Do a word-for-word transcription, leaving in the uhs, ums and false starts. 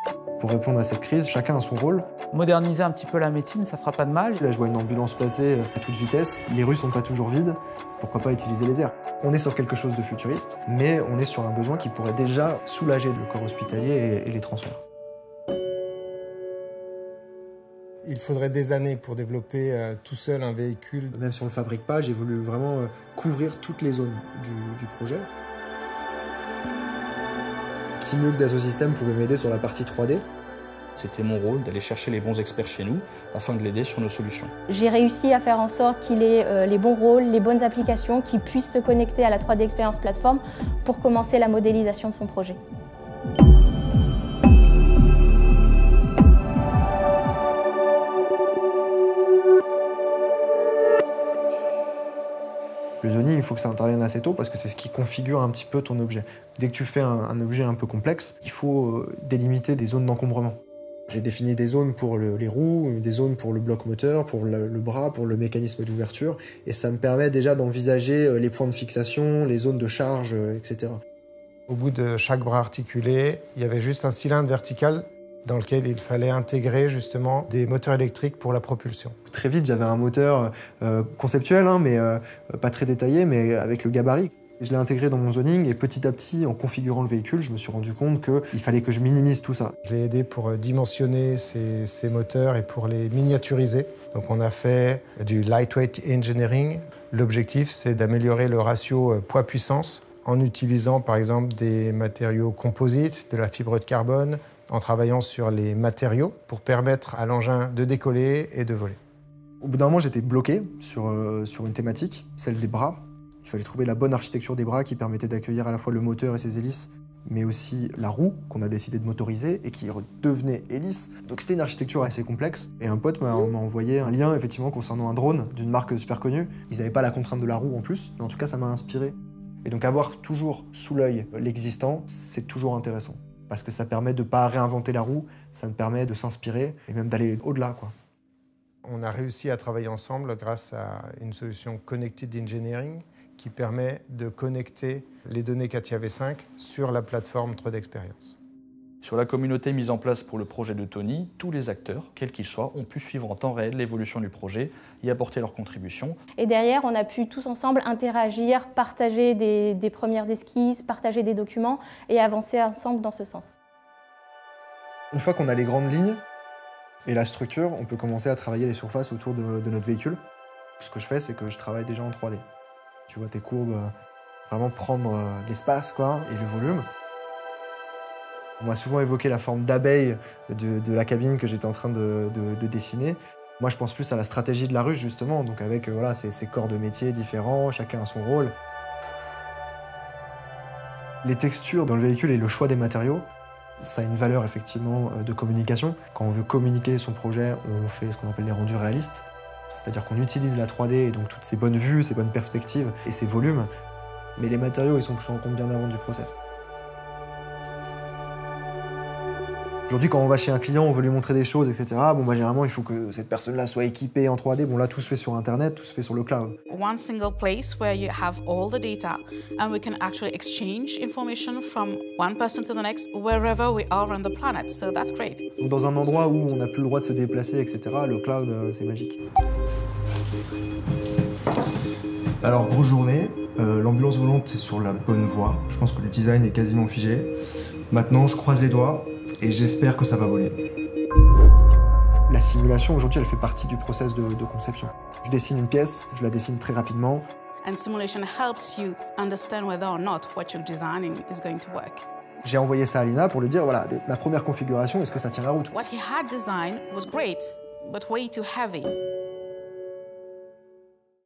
Pour répondre à cette crise, chacun a son rôle. Moderniser un petit peu la médecine, ça fera pas de mal. Là, je vois une ambulance passer à toute vitesse. Les rues sont pas toujours vides. Pourquoi pas utiliser les airs? On est sur quelque chose de futuriste, mais on est sur un besoin qui pourrait déjà soulager le corps hospitalier et, et les transferts. Il faudrait des années pour développer euh, tout seul un véhicule. Même si on ne le fabrique pas, j'ai voulu vraiment euh, couvrir toutes les zones du, du projet. Qui mieux que Dassault Systèmes pouvait m'aider sur la partie trois D? C'était mon rôle d'aller chercher les bons experts chez nous afin de l'aider sur nos solutions. J'ai réussi à faire en sorte qu'il ait euh, les bons rôles, les bonnes applications, qu'il puisse se connecter à la trois D Experience Platform pour commencer la modélisation de son projet. Le zoning, il faut que ça intervienne assez tôt parce que c'est ce qui configure un petit peu ton objet. Dès que tu fais un, un objet un peu complexe, il faut délimiter des zones d'encombrement. J'ai défini des zones pour le, les roues, des zones pour le bloc moteur, pour le, le bras, pour le mécanisme d'ouverture, et ça me permet déjà d'envisager les points de fixation, les zones de charge, et cetera. Au bout de chaque bras articulé, il y avait juste un cylindre vertical dans lequel il fallait intégrer justement des moteurs électriques pour la propulsion. Très vite, j'avais un moteur euh, conceptuel, hein, mais euh, pas très détaillé, mais avec le gabarit. Je l'ai intégré dans mon zoning et petit à petit, en configurant le véhicule, je me suis rendu compte qu'il fallait que je minimise tout ça. Je l'ai aidé pour dimensionner ces, ces moteurs et pour les miniaturiser. Donc on a fait du lightweight engineering. L'objectif, c'est d'améliorer le ratio poids-puissance en utilisant par exemple des matériaux composites, de la fibre de carbone, en travaillant sur les matériaux pour permettre à l'engin de décoller et de voler. Au bout d'un moment, j'étais bloqué sur, euh, sur une thématique, celle des bras. Il fallait trouver la bonne architecture des bras qui permettait d'accueillir à la fois le moteur et ses hélices, mais aussi la roue qu'on a décidé de motoriser et qui redevenait hélice. Donc c'était une architecture assez complexe. Et un pote m'a envoyé un lien effectivement concernant un drone d'une marque super connue. Ils n'avaient pas la contrainte de la roue en plus, mais en tout cas ça m'a inspiré. Et donc avoir toujours sous l'œil l'existant, c'est toujours intéressant. Parce que ça permet de ne pas réinventer la roue, ça me permet de s'inspirer et même d'aller au-delà, quoi. On a réussi à travailler ensemble grâce à une solution Connected Engineering qui permet de connecter les données CATIA V cinq sur la plateforme trois D Experience. Sur la communauté mise en place pour le projet de Tony, tous les acteurs, quels qu'ils soient, ont pu suivre en temps réel l'évolution du projet, y apporter leur contribution. Et derrière, on a pu tous ensemble interagir, partager des, des premières esquisses, partager des documents et avancer ensemble dans ce sens. Une fois qu'on a les grandes lignes et la structure, on peut commencer à travailler les surfaces autour de, de notre véhicule. Ce que je fais, c'est que je travaille déjà en trois D. Tu vois tes courbes, vraiment prendre l'espace quoi, et le volume. On m'a souvent évoqué la forme d'abeille de, de la cabine que j'étais en train de, de, de dessiner. Moi, je pense plus à la stratégie de la ruche, justement, donc avec voilà, ces, ces corps de métier différents, chacun a son rôle. Les textures dans le véhicule et le choix des matériaux, ça a une valeur effectivement de communication. Quand on veut communiquer son projet, on fait ce qu'on appelle les rendus réalistes. C'est-à-dire qu'on utilise la trois D et donc toutes ces bonnes vues, ces bonnes perspectives et ces volumes, mais les matériaux ils sont pris en compte bien avant du process. Aujourd'hui, quand on va chez un client, on veut lui montrer des choses, et cetera. Bon, bah, généralement, il faut que cette personne-là soit équipée en trois D. Bon, là, tout se fait sur Internet, tout se fait sur le cloud. One single place where you have all the data and we can actually exchange information from one person to the next wherever we are on the planet. So that's great. Donc, dans un endroit où on n'a plus le droit de se déplacer, et cetera, le cloud, euh, c'est magique. Alors, grosse journée. Euh, L'ambulance volante, c'est sur la bonne voie. Je pense que le design est quasiment figé. Maintenant, je croise les doigts. Et j'espère que ça va voler. La simulation, aujourd'hui, elle fait partie du process de, de conception. Je dessine une pièce, je la dessine très rapidement. And simulation helps you understand whether or not what you're designing is going to work. J'ai envoyé ça à Lina pour lui dire, voilà, ma première configuration, est-ce que ça tient la route? What he had designed was great, but way too heavy.